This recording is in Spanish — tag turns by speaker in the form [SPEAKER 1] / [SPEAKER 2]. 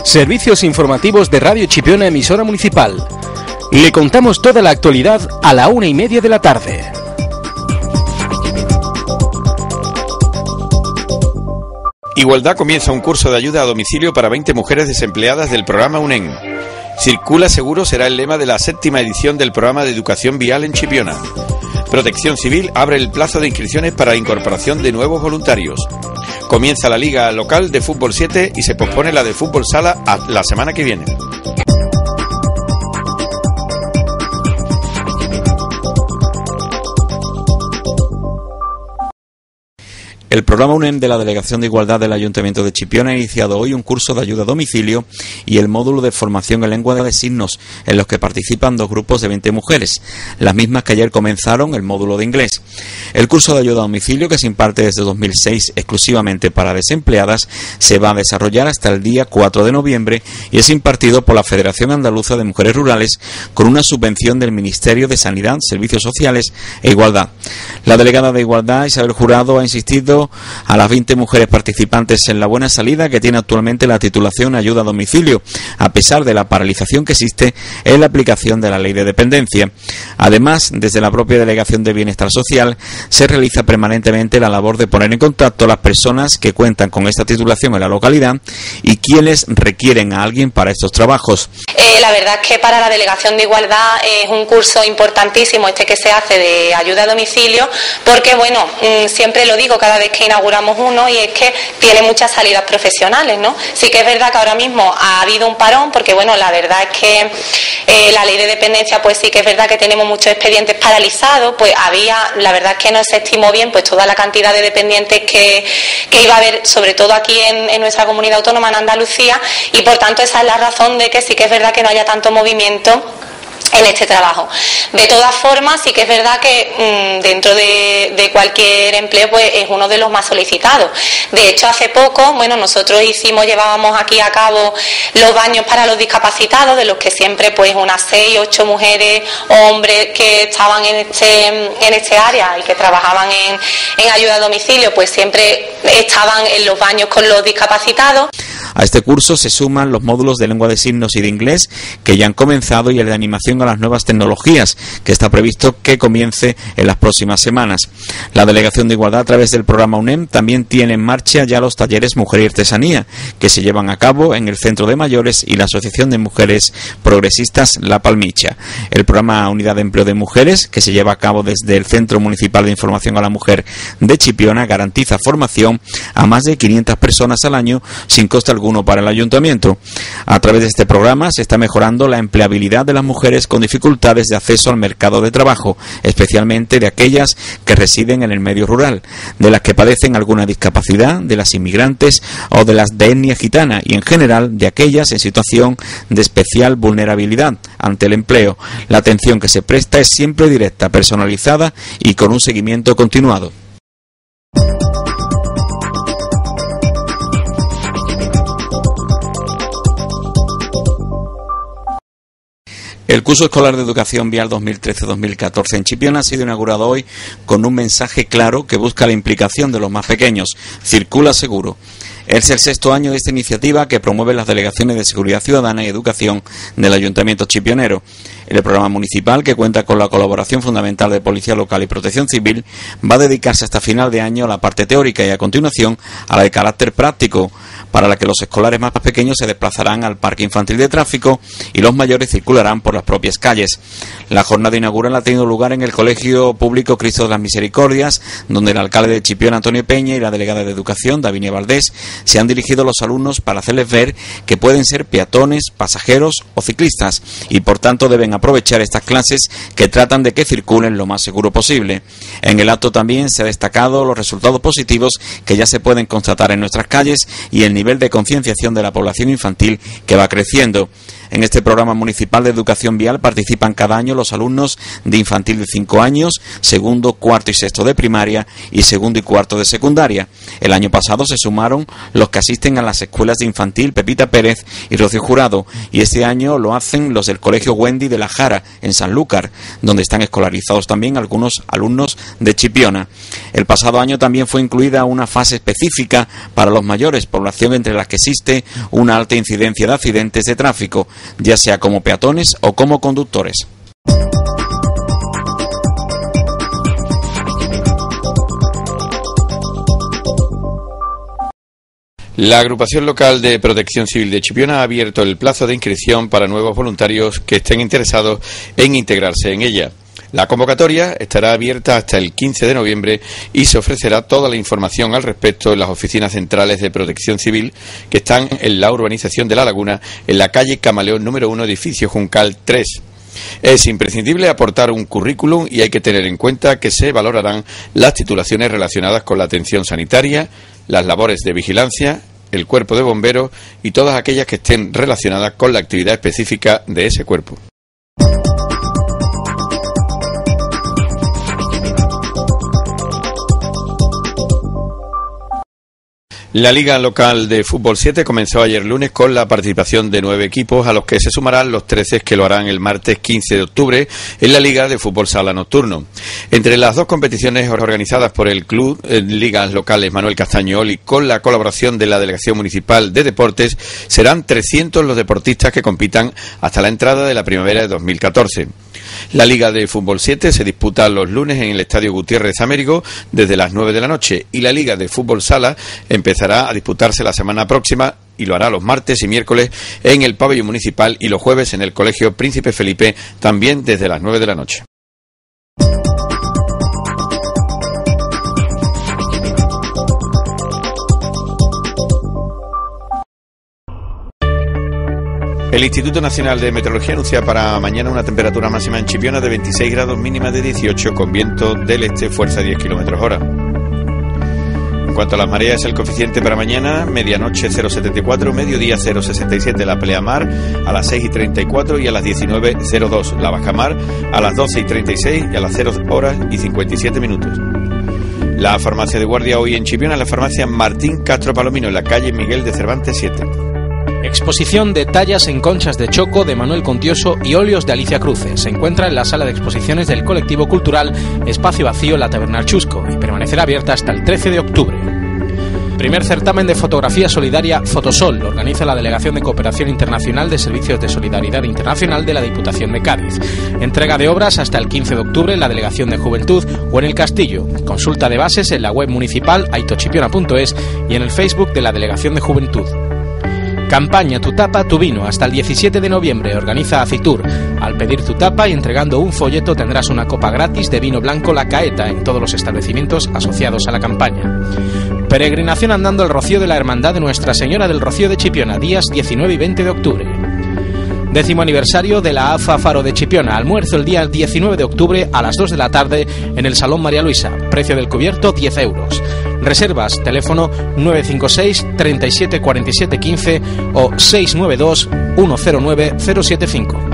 [SPEAKER 1] Servicios informativos de Radio Chipiona, emisora municipal. Le contamos toda la actualidad a la 1:30 de la tarde.
[SPEAKER 2] Igualdad comienza un curso de ayuda a domicilio para 20 mujeres desempleadas del programa UNEM. Circula seguro será el lema de la 7ª edición del programa de educación vial en Chipiona. Protección Civil abre el plazo de inscripciones para la incorporación de nuevos voluntarios. Comienza la Liga Local de Fútbol 7 y se pospone la de Fútbol Sala a la semana que viene. El programa UNEM de la Delegación de Igualdad del Ayuntamiento de Chipiona ha iniciado hoy un curso de ayuda a domicilio y el módulo de formación en lengua de signos, en los que participan 2 grupos de 20 mujeres, las mismas que ayer comenzaron el módulo de inglés. El curso de ayuda a domicilio, que se imparte desde 2006 exclusivamente para desempleadas, se va a desarrollar hasta el día 4 de noviembre y es impartido por la Federación Andaluza de Mujeres Rurales con una subvención del Ministerio de Sanidad, Servicios Sociales e Igualdad. La delegada de Igualdad, Isabel Jurado, ha insistido a las 20 mujeres participantes en la buena salida que tiene actualmente la titulación Ayuda a Domicilio, a pesar de la paralización que existe en la aplicación de la Ley de Dependencia. Además, desde la propia Delegación de Bienestar Social se realiza permanentemente la labor de poner en contacto a las personas que cuentan con esta titulación en la localidad y quienes requieren a alguien para estos trabajos.
[SPEAKER 3] La verdad es que para la Delegación de Igualdad es un curso importantísimo este que se hace de ayuda a domicilio, porque bueno, siempre lo digo cada vez que inauguramos uno, y es que tiene muchas salidas profesionales, ¿no? Sí que es verdad que ahora mismo ha habido un parón, porque bueno, la verdad es que la Ley de Dependencia, pues sí que es verdad que tenemos muchos expedientes paralizados, pues la verdad es que no se estimó bien pues toda la cantidad de dependientes que iba a haber, sobre todo aquí en nuestra comunidad autónoma, en Andalucía, y por tanto esa es la razón de que sí que es verdad que no haya tanto movimiento en este trabajo. De todas formas, sí que es verdad que dentro de cualquier empleo pues es uno de los más solicitados. De hecho, hace poco, bueno, nosotros llevábamos aquí a cabo los baños para los discapacitados, de los que siempre pues unas 6, 8 mujeres o hombres que estaban en este área y que trabajaban en ayuda a domicilio, pues siempre estaban en los baños con los discapacitados.
[SPEAKER 2] A este curso se suman los módulos de lengua de signos y de inglés que ya han comenzado y el de animación a las nuevas tecnologías, que está previsto que comience en las próximas semanas. La Delegación de Igualdad, a través del programa UNEM, también tiene en marcha ya los talleres Mujer y Artesanía, que se llevan a cabo en el Centro de Mayores y la Asociación de Mujeres Progresistas La Palmicha. El programa Unidad de Empleo de Mujeres, que se lleva a cabo desde el Centro Municipal de Información a la Mujer de Chipiona, garantiza formación a más de 500 personas al año sin coste alguno para el ayuntamiento. A través de este programa se está mejorando la empleabilidad de las mujeres con dificultades de acceso al mercado de trabajo, especialmente de aquellas que residen en el medio rural, de las que padecen alguna discapacidad, de las inmigrantes o de las de etnia gitana, y en general de aquellas en situación de especial vulnerabilidad ante el empleo. La atención que se presta es siempre directa, personalizada y con un seguimiento continuado. El curso escolar de educación vial 2013-2014 en Chipiona ha sido inaugurado hoy con un mensaje claro que busca la implicación de los más pequeños. Circula seguro. Es el 6º año de esta iniciativa que promueve las delegaciones de Seguridad Ciudadana y Educación del Ayuntamiento chipionero. El programa municipal, que cuenta con la colaboración fundamental de Policía Local y Protección Civil, va a dedicarse hasta final de año a la parte teórica y a continuación a la de carácter práctico, para la que los escolares más pequeños se desplazarán al Parque Infantil de Tráfico y los mayores circularán por las propias calles. La jornada inaugural ha tenido lugar en el Colegio Público Cristo de las Misericordias, donde el alcalde de Chipiona, Antonio Peña, y la delegada de Educación, Davinia Valdés, se han dirigido a los alumnos para hacerles ver que pueden ser peatones, pasajeros o ciclistas y por tanto deben aprovechar estas clases que tratan de que circulen lo más seguro posible. En el acto también se ha destacado los resultados positivos que ya se pueden constatar en nuestras calles y el nivel de concienciación de la población infantil que va creciendo. En este programa municipal de educación vial participan cada año los alumnos de infantil de 5 años, segundo, cuarto y sexto de primaria y segundo y cuarto de secundaria. El año pasado se sumaron los que asisten a las escuelas de infantil Pepita Pérez y Rocío Jurado, y este año lo hacen los del Colegio Wendy de La Jara, en Sanlúcar, donde están escolarizados también algunos alumnos de Chipiona. El pasado año también fue incluida una fase específica para los mayores, población entre las que existe una alta incidencia de accidentes de tráfico, ya sea como peatones o como conductores.
[SPEAKER 4] La Agrupación Local de Protección Civil de Chipiona ha abierto el plazo de inscripción para nuevos voluntarios que estén interesados en integrarse en ella. La convocatoria estará abierta hasta el 15 de noviembre y se ofrecerá toda la información al respecto en las oficinas centrales de Protección Civil que están en la urbanización de La Laguna, en la calle Camaleón número 1, edificio Juncal 3. Es imprescindible aportar un currículum y hay que tener en cuenta que se valorarán las titulaciones relacionadas con la atención sanitaria, las labores de vigilancia, el cuerpo de bomberos y todas aquellas que estén relacionadas con la actividad específica de ese cuerpo. La Liga Local de Fútbol 7 comenzó ayer lunes con la participación de 9 equipos, a los que se sumarán los 13 que lo harán el martes 15 de octubre en la Liga de Fútbol Sala Nocturno. Entre las dos competiciones organizadas por el Club Ligas Locales Manuel Castañol y con la colaboración de la Delegación Municipal de Deportes, serán 300 los deportistas que compitan hasta la entrada de la primavera de 2014. La Liga de Fútbol 7 se disputa los lunes en el Estadio Gutiérrez Américo desde las 9 de la noche y la Liga de Fútbol Sala empezará a disputarse la semana próxima y lo hará los martes y miércoles en el pabellón municipal y los jueves en el Colegio Príncipe Felipe, también desde las 9 de la noche. El Instituto Nacional de Meteorología anuncia para mañana una temperatura máxima en Chipiona de 26 grados, mínima de 18, con viento del este, fuerza 10 km/h. En cuanto a las mareas, el coeficiente para mañana, medianoche 0,74, mediodía 0,67, la pleamar a las 6:34 y a las 19:02, la bajamar a las 12:36 y a las 0:57. La farmacia de guardia hoy en Chipiona es la farmacia Martín Castro Palomino, en la calle Miguel de Cervantes 7.
[SPEAKER 1] Exposición de tallas en conchas de choco de Manuel Contioso y óleos de Alicia Cruces. Se encuentra en la sala de exposiciones del colectivo cultural Espacio Vacío La Taberna Chusco y permanecerá abierta hasta el 13 de octubre. Primer certamen de fotografía solidaria Fotosol lo organiza la Delegación de Cooperación Internacional de Servicios de Solidaridad Internacional de la Diputación de Cádiz. Entrega de obras hasta el 15 de octubre en la Delegación de Juventud o en el Castillo. Consulta de bases en la web municipal aitochipiona.es y en el Facebook de la Delegación de Juventud. Campaña Tu Tapa, Tu Vino. Hasta el 17 de noviembre organiza Acitur. Al pedir tu tapa y entregando un folleto tendrás una copa gratis de vino blanco La Caeta en todos los establecimientos asociados a la campaña. Peregrinación andando al Rocío de la Hermandad de Nuestra Señora del Rocío de Chipiona, días 19 y 20 de octubre. 10º aniversario de la AFA Faro de Chipiona. Almuerzo el día 19 de octubre a las 2 de la tarde en el Salón María Luisa. Precio del cubierto 10 euros. Reservas, teléfono 956 37 47 15 o 692 109 075.